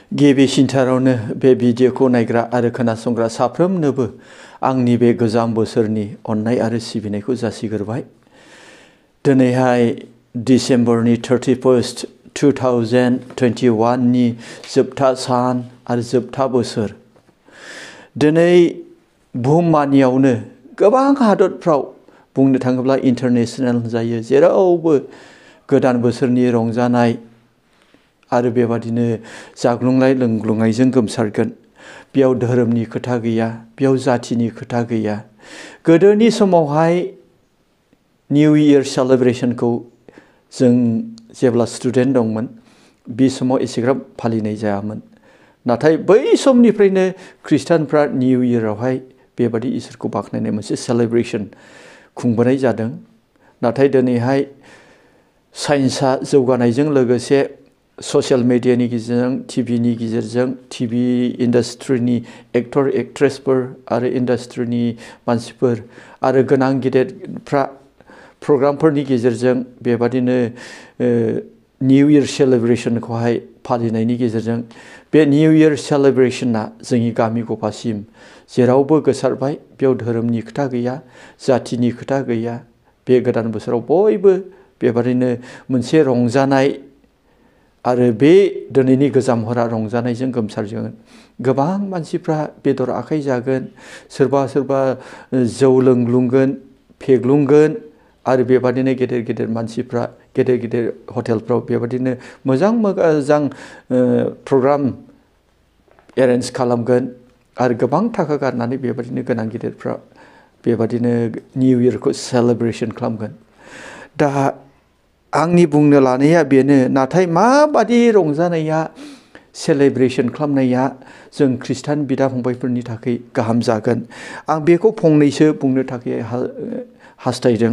गिबिसिनथारावनो बे भिडिअखौ नायग्रा आरो खोनासंग्रा साफ्रोमनोबो आंनि बे गोजाम बोसोरनि अननाय आरो सिबिनायखौ जासिग्रोबाय। दिनैहाय डिसेम्बरनि 31 2021 नि जोबथा सान आरो जोबथा बोसोर। दिनै बुहुममानियावनो गोबां हादरफ्राव बुंनो थाङोब्ला इन्टारनेशनेल जायो, जेरावबो गोदान बोसोरनि रंजानाय आरो बेबादिनो जाग्लुंनाय लोंग्लुंनायजों गोमसारगोन। बेयाव धोरोमनि खोथा गैया, बेयाव जातिनि खोथा गैया। गोदोनि समावहाय निउ इयार सेलिब्रेशनखौ जों जेब्ला स्टुडेन्ट दंमोन बे समाव एसेग्राब फालिनाय जायामोन। नाथाय बै समनिफ्रायनो खृष्टानफ्रा निउ इयारावहाय बेबादि इसोरखौ बाख्नायनाय मोनसे सेलिब्रेशन खुंबोनाय जादों। नाथाय दिनैहाय साइन्सआ जौगानायजों लोगोसे ससियेल मिडियानि गेजेरजों, टिभिनि गेजेरजों, टिभि इन्डास्ट्रिनि एक्टर एक्ट्रेसफोर आरो इन्डास्ट्रिनि मानसिफोर आरो गोनां गेदेरफ्रा प्रग्रामफोरनि गेजेरजों बेबादिनो निउ इयार सेलिब्रेशनखौहाय फालिनायनि गेजेरजों बे निउ इयार सेलिब्रेशना जोंनि गामि गफासिम जेरावबो गोसारबाय। बेयाव धोरोमनि खोथा गैया, जातिनि खोथा गैया। बे गोदान बोसोराव बयबो बेबादिनो मोनसे रंजानाय आरो बे दिनैनि गोजाम हरा रंजानायजों गोमसारगोन। गोबां मानसिफ्रा बेदर आखाइ जागोन, सोरबा सोरबा जौ लोंग्लुंगोन, फेग्लुंगोन आरो बेबादिनो गेदेर गेदेर मानसिफ्रा गेदेर गेदेर हटेलफ्राव बेबादिनो मोजां मोजां प्रग्राम एरेन्ज खालामगोन आरो गोबां थाखा गारनानै बेबादिनो गोनां गेदेरफ्रा बेबादिनो निउ इयारखौ सेलिब्रेशन खालामगोन। दा आंनि बुंनो लानाया बेनो, नाथाय माबादि रंजानाया सेलिब्रेशन खालामनाया जों खृष्टान बिदा फंबायफोरनि थाखाय गाहाम जागोन, आं बेखौ फंनैसो बुंनो थाखाय हास्थायदों।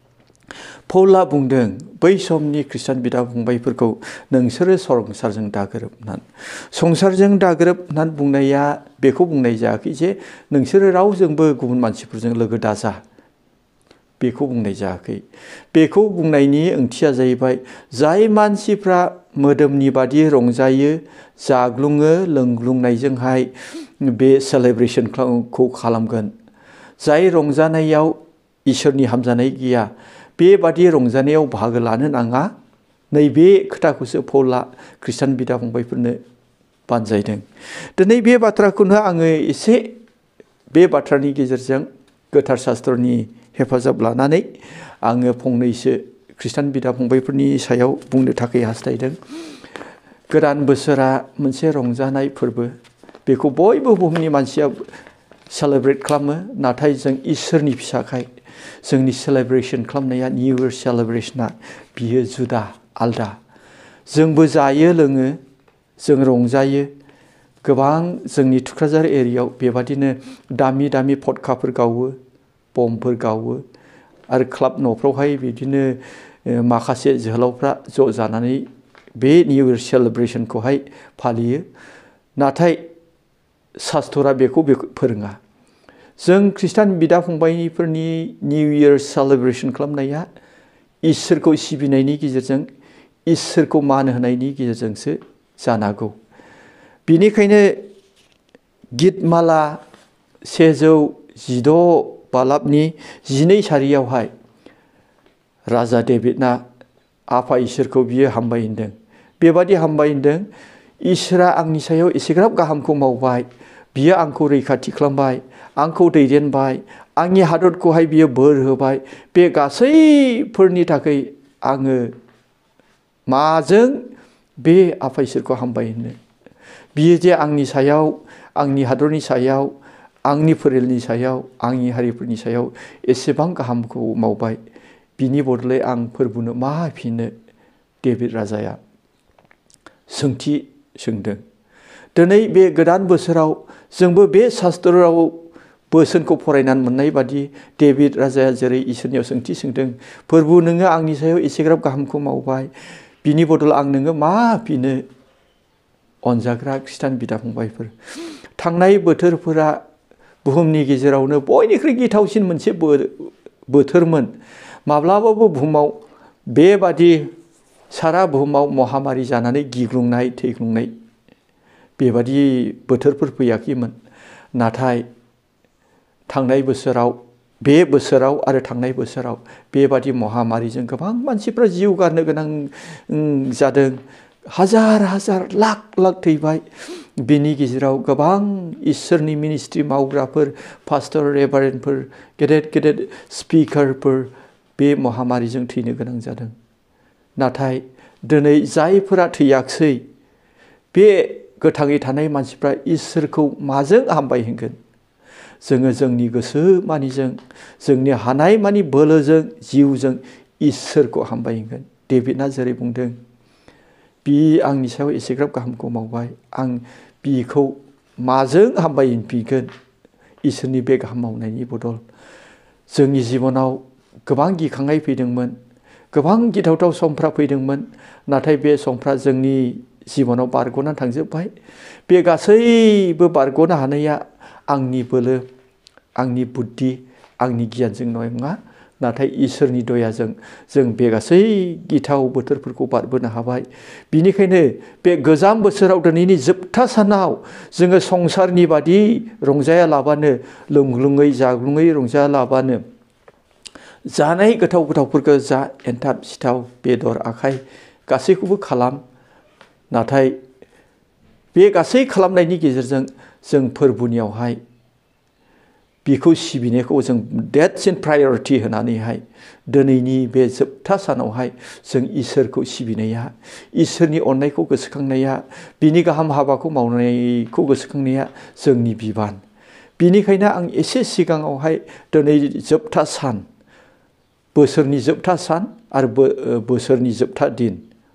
पौला बुंदों बै समनि खृष्टान बिदा फंबायफोरखौ, नोंसोरो संसारजों दागोरोबनानै। संसारजों दागोरोबनानै बुंनाया बेखौ बुंनाय जायाखै जे नोंसोरो रावजोंबो गुबुन मानसिफोरजों लोगो दाजा, बेखौ बुंनाय जायाखै। बेखौ बुंनायनि ओंथिया जाहैबाय जाय मानसिफ्रा मोदोमनि बादि रंजायो, जाग्लुङो, लोंग्लुंनायजोंहाय बे सेलिब्रेशनखौ खालामगोन, जाय रंजानायाव इसोरनि हामजानाय गैया, बेबादि रंजानायाव बाहागो लानो नाङा। नैबे खोथाखौसो पौला खृष्टान बिदा फंबायफोरनो बानजायदों। दिनै बे बाथ्राखौनो आङो एसे बे बाथ्रानि गेजेरजों गोथार शास्त्रनि हेफाजाब लानानै आङो फंनैसो खृष्टान बिदा फंबायफोरनि सायाव बुंनो थाखाय हास्थायदों। गोदान बोसोरा मोनसे रंजानाय फोरबो, बेखौ बयबो बुहुमनि मानसिया सेलिब्रेट खालामो। नाथाय जों इसोरनि फिसाखाय जोंनि सेलिब्रेशन खालामनाया निउ इयार सेलिब्रेशना बियो जुदा, आलदा। जोंबो जायो लोङो, जों रंजायो। गोबां जोंनि थुक्राझार एरियायाव बेबादिनो दामि दामि फटकाफोर गावो, बमफोर गावो आरो क्लाब न'फ्रावहाय बिदिनो माखासे जोहोलावफ्रा ज' जानानै बे निउ इयार सेलिब्रेशनखौहाय फालियो। नाथाय शास्त्रआ बेखौ फोरोङा। जों खृष्टान बिदा फंबायफोरनि निउ इयार सेलिब्रेशन खालामनाया इसोरखौ सिबिनायनि गेजेरजों, इसोरखौ मान होनायनि गेजेरजोंसो जानांगौ। बेनिखायनो गितमाला 116 बालाबनि 12 सारियावहाय राजा डेभिडना आफा इसोरखौ बियो हामबाय होनदों। बेबादि हामबाय होनदों, इसोरा आंनि सायाव एसेग्राब गाहामखौ मावबाय, बियो आंखौ रैखाथि खालामबाय, आंखौ दैदेनबाय, आंनि हादरखौहाय बियो बोर होबाय। बे गासैफोरनि थाखाय आङो माजों बे आफा इसोरखौ हामबाय होनो? बियो जे आंनि सायाव, आंनि हादरनि सायाव, आंनि फोलेरनि सायाव, आंनि हारिफोरनि सायाव एसेबां गाहामखौ मावबाय, बिनि बदलै आं फोरबुनो मा होफिननो? डेभिड राजाया सोंथि सोंदों। दिनै बे गोदान बोसोराव जोंबो बे शास्त्रआव बोसोनखौ फरायनानै मोननाय बादि डेभिड राजाया जेरै इसोरनियाव सोंथि सोंदों, फोरबु नोङो आंनि सायाव एसेग्राब गाहामखौ मावबाय, बिनि बदल आं नोङो मा होफिनो? अनजाग्रा खृष्टान बिदा फंबायफोर, थांनाय बोथोरफोरा बुहुमनि गेजेरावनो बयनिख्रुइ गिथावसिन मोनसे बोथोरमोन। माब्लाबाबो बुहुमाव बेबादि सारा बुहुमाव महामारि जानानै गिग्लुंनाय थैग्लुंनाय बेबादि बोथोरफोर फैयाखैमोन। नाथाय थांनाय बोसोराव बे बोसोराव आरो थांनाय बोसोराव बेबादि महामारिजों गोबां मानसिफ्रा जिउ गारनो गोनां जादों। हाजार हाजार लाख लाख थैबाय। बिनि गेजेराव गोबां इसोरनि मिनिस्ट्रि मावग्राफोर, पास्टर, रेभारेन्डफोर, गेदेर गेदेर स्पिकारफोर बे महामारिजों थैनो गोनां जादों। नाथाय दिनै जायफोरा थैयाखसै बे गोथाङै थानाय मानसिफ्रा इसोरखौ माजों हामबायहोगोन? जोङो जोंनि गोसो मानिजों, जोंनि हानाय मानि बोलोजों, जिउजों इसोरखौ हामबायहोगोन। डेभिडआ जेरै बुंदों, बि आंनि सायाव एसेग्राब गाहामखौ मावबाय, आं बिखौ माजों हामबायहोफिनगोन? इसोरनि बे गाहाम मावनायनि बदल जोंनि जिबनाव गोबां गिखांनाय फैदोंमोन, गोबां गिथावथाव समफ्रा फैदोंमोन। नाथाय बे समफ्रा जोंनि जिबनाव बारग'ना थांजोब्बाय। बे गासैबो बारग'नो हानाया आंनि बोलो, आंनि बुद्धि, आंनि गियानजों नङा, नाथाय इसोरनि दयाजों जों बे गासै गिथाव बोथोरफोरखौ बारबोनो हाबाय। बिनिखायनो बे गोजाम बोसोराव दिनैनि जोबथा सानाव जोङो संसारनि बादि रंजायालाबानो, लोंग्लुङै जाग्लुङै रंजायालाबानो, जानाय गोथाव गोथावफोरखौ जा, एन्थाब सिथाव बेदर आखाइ गासैखौबो खालाम। नाथाय बे गासै खालामनायनि गेजेरजों जों फोरबुनियावहाय बिखौ सिबिनायखौ जों देटसिन प्रायरिटि होनानैहाय दिनैनि बे जोबथा सानावहाय जों इसोरखौ सिबिनाया, इसोरनि अननायखौ गोसोखांनाया, बिनि गाहाम हाबाखौ मावनायखौ गोसोखांनाया जोंनि बिबान। बिनिखायनो आं एसे सिगाङावहाय दिनै जोबथा सान, बोसोरनि जोबथा सान आरो बोसोरनि जोबथा दिन,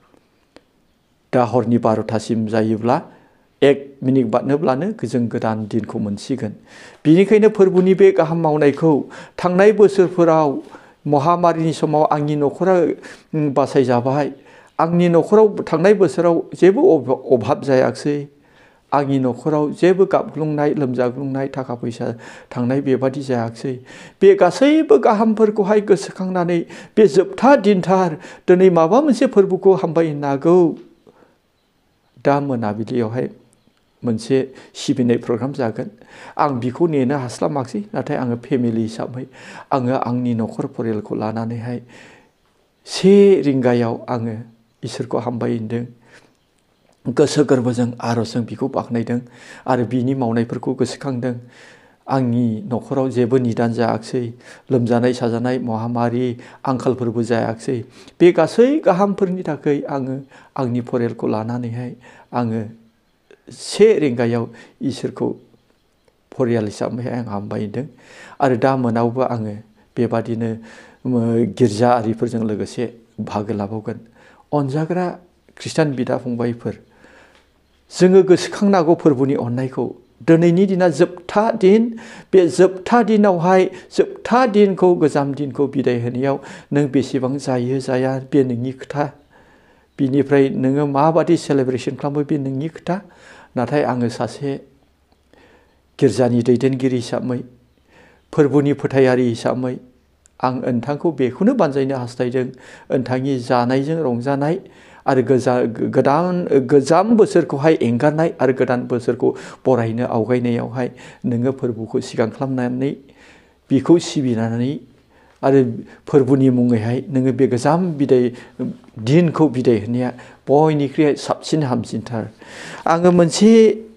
दा हरनि 12थासिम जायोब्ला 1 मिनिट बारनोब्लानो जों गोदान दिनखौ मोनसिगोन। बिनिखायनो फोरबुनि बे गाहाम मावनायखौ थांनाय बोसोरफोराव महामारिनि समाव आंनि न'खरा बासायजाबाय। आंनि न'खराव थांनाय बोसोराव जेबो अभाब जायाखसै। आंनि न'खराव जेबो गाबग्लुंनाय, लोमजाग्लुंनाय, थाखा फैसा थांनाय बेबादि जायाखसै। बे गासैबो गाहामफोरखौहाय गोसोखांनानै बे जोबथा दिनथार, दिनै माबा मोनसे फोरबोखौ हामबायहोनो हागौ। दा मोनाबिलियावहाय मोनसे सिबिनाय प्रग्राम जागोन। आं बिखौ नेनो हास्लाबाखसै। नाथाय आङो फेमिलि हिसाबै आङो आंनि न'खर परियालखौ लानानैहाय 1 रिंगायाव आङो इसोरखौ हामबायहोदों। गोसो गोरबोजों आरजजों बिखौ बाख्नायदों आरो बिनि मावनायफोरखौ गोसोखांदों। आंनि न'खराव जेबो निदान जायाखसै, लोमजानाय साजानाय, महामारि, आंखालफोरबो जायाखसै। बे गासै गाहामफोरनि थाखाय आङो आंनि परियालखौ लानानैहाय आङो 1 रिंगायाव इसोरखौ परियाल हिसाबैहाय आं हामबायहोदों। आरो दा मोनायावबो आङो बेबादिनो गिर्जाआरिफोरजों लोगोसे बाहागो लाबावगोन। अनजाग्रा खृष्टान बिदा फंबायफोर, जोङो गोसोखांनांगौ फोरबुनि अननायखौ। दिनैनि दिना जोबथा दिन। बे जोबथा दिनावहाय जोबथा दिनखौ, गोजाम दिनखौ बिदाय होनायाव नों बेसेबां जायो जाया बे नोंनि खोथा। बिनिफ्राय नोङो माबादि सेलेब्रेसन खालामो बे नोंनि खोथा। नाथाय आङो सासे गिर्जानि दैदेनगिरि हिसाबै, फोरबुनि फोथायारि हिसाबै आं नोंथांखौ बेखौनो बानजायनो हास्थायदों, नोंथांनि जानायजों रंजानाय आरो गोजाम बोसोरखौहाय एंगारनाय आरो गोदान बोसोरखौ बरायनो आवगायनायावहाय नोङो फोरबुखौ सिगां खालामनानै बिखौ सिबिनानै आरो फोरबुनि मुङैहाय नोङो बे गोजाम दिनखौ बिदाय होनाया बयनिख्रुइ साबसिन हामसिनथार। आङो मोनसे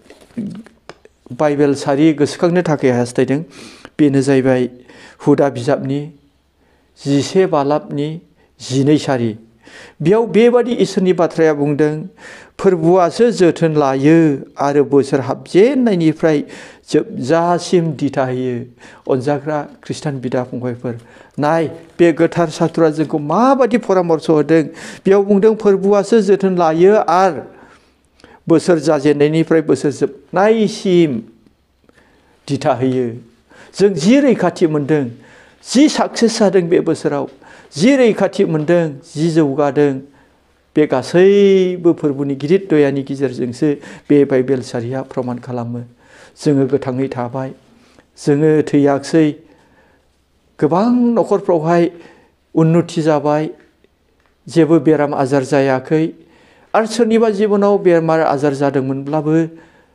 बाइबेल सारि गोसोखांनो थाखाय हास्थायदों। बेनो जाहैबाय हुदा बिजाबनि 11 बालाबनि 12 सारि। बेयाव बेबादि इसोरनि बाथ्राया बुंदों, फोरबुआसो जोथोन लायो आरो बोसोर हाबजेननायनिफ्राय जोबजासिम दिथा होयो। अनजाग्रा खृष्टान बिदा फंबायफोर, नाय बे गोथार साथुरा जोंखौ माबादि परामर्श होदों। बेयाव बुंदों फोरबुआसो जोथोन लायो आरो बोसोर जाजेननायनिफ्राय बोसोर जोबनायसिम दिथा होयो। जों जि रैखाथि मोनदों, जि साक्सेस जादों बे बोसोराव, जि रैखाथि मोनदों, जि जौगादों, बे गासैबो फोरबुनि गिदिर दयानि गेजेरजोंसो बे बाइबेल सारिया प्रमान खालामो। जोङो गोथाङै थाबाय, जोङो थैयाखसै, गोबां न'खरफ्रावहाय उन्नति जाबाय, जेबो बेराम आजार जायाखै। आरो सोरनिबा जिबनाव बेमार आजार जादोंमोनब्लाबो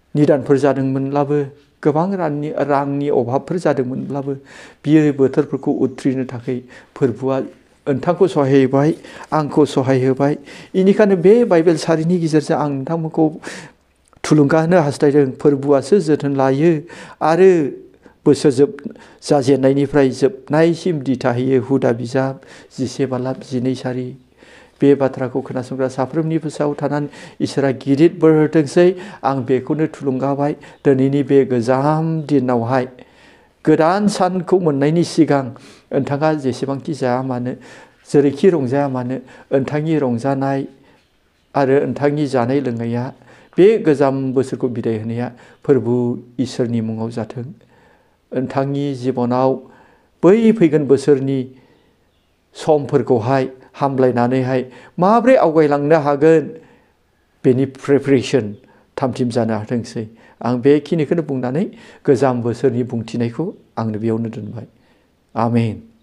निदानफोर जादोंमोनब्लाबो गोबां रांनि अभाबफोर जादोंमोनब्लाबो बियो बोथोरफोरखौ उथ्रिनो थाखाय फोरबुआ नोंथांखौ सहाय होबाय, आंखौ सहाय होबाय। बेनिखायनो बे बाइबेल सारिनि गेजेरजों आं नोंथांमोनखौ थुलुंगा होनो हास्थायदों। फोरबुआसो जोथोन लायो आरो बोसोर जाजेननायनिफ्राय जोबनायसिम दिथा होयो। हुदा बिजाब 11:2 सारि। बे बाथ्राखौ खोनासंग्रा साफ्रोमनिबो सायाव थानानै इसोरा गिदिर बोर होथोंसै। आं बेखौनो थुलुंगाबाय। दिनैनि बे गोजाम दिनावहाय गोदान सानखौ मोननायनि सिगां नोंथाङा जेसेबांखि जाया मानो, जेरैखि रंजाया मानो, नोंथांनि रंजानाय आरो नोंथांनि जानाय लोंनाया बे गोजाम बोसोरखौ बिदाय होनाया फोरबु इसोरनि मुङाव जाथों। नोंथांनि जिबनाव बै फैगोन बोसोरनि समफोरखौहाय हामलायनानैहाय माब्रै आवगायलांनो हागोन बेनि प्रिपारेसन थामथिम जानो हाथोंसै। आं बेखिनिखौनो बुंनानै गोजाम बोसोरनि बुंथिनायखौ आंनो बेयावनो दोनबाय। आमेन।